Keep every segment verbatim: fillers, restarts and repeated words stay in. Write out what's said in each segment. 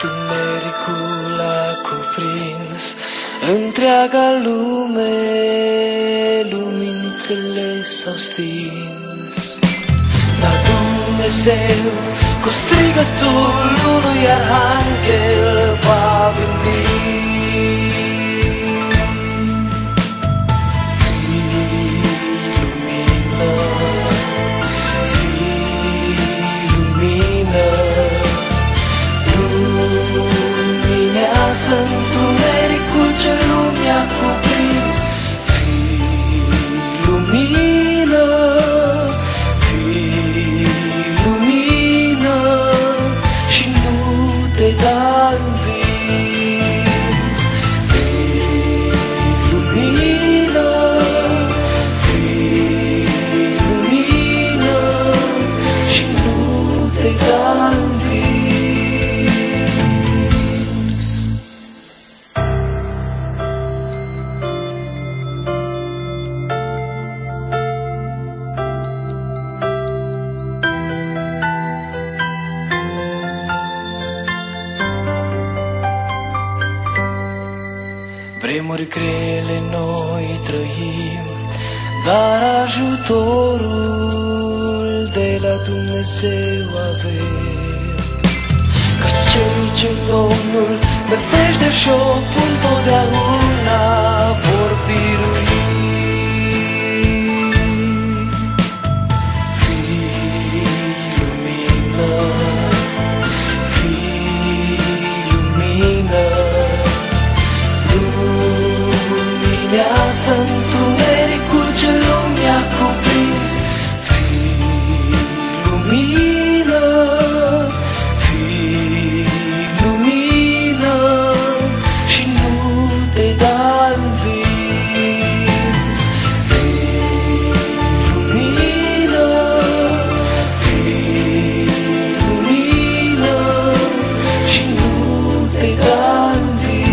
Întunericul a cuprins întreaga lume, luminițele s-au stins. Dar Dumnezeu, cu strigătul unui arhanghel, va veni. Întunericul ce lumea cuprins, fii lumină, fii lumină și nu te da învins. Fii lumină, fii lumină și nu te da învins. Vremuri grele noi trăim, dar ajutorul de la Dumnezeu avem. Căci cei ce Domnul nădejde și-o pun totdeauna vor birui. Fii lumină, fii lumină, luminează întunericul ce lumea cuprins. Fii lumină, fii lumină și nu te da învins. Fii lumină, fii lumină și nu te da învins.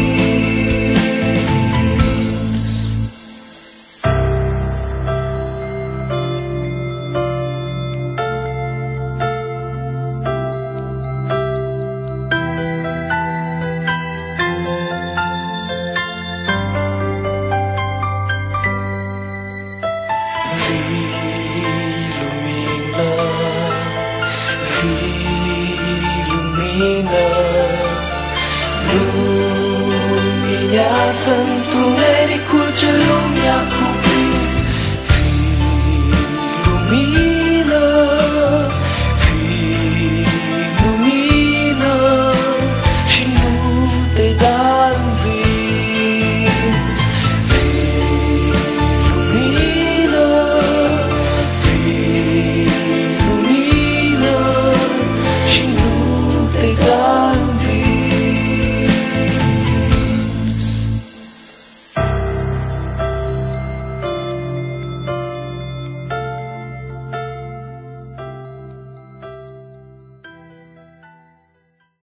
Luminează întunericul ce lumea cuprins. Fii lumină.